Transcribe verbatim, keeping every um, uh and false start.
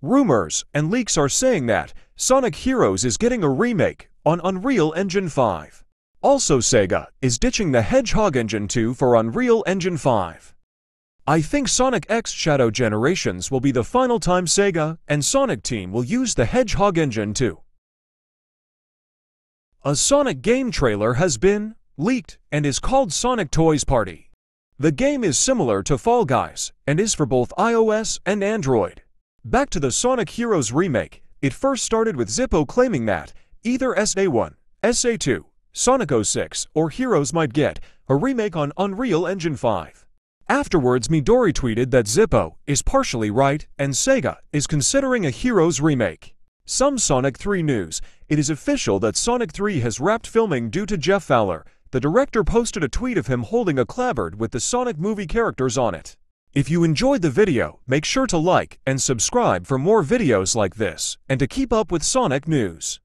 Rumors and leaks are saying that Sonic Heroes is getting a remake on Unreal Engine five. Also, Sega is ditching the Hedgehog Engine two for Unreal Engine five. I think Sonic X Shadow Generations will be the final time Sega and Sonic Team will use the Hedgehog Engine two. A Sonic game trailer has been leaked and is called Sonic Toys Party. The game is similar to Fall Guys and is for both iOS and Android. Back to the Sonic Heroes remake, it first started with Zippo claiming that either S A one, S A two, Sonic oh six, or Heroes might get a remake on Unreal Engine five. Afterwards, Midori tweeted that Zippo is partially right and Sega is considering a Heroes remake. Some Sonic three news: it is official that Sonic three has wrapped filming due to Jeff Fowler. The director posted a tweet of him holding a clapboard with the Sonic movie characters on it. If you enjoyed the video, make sure to like and subscribe for more videos like this and to keep up with Sonic news.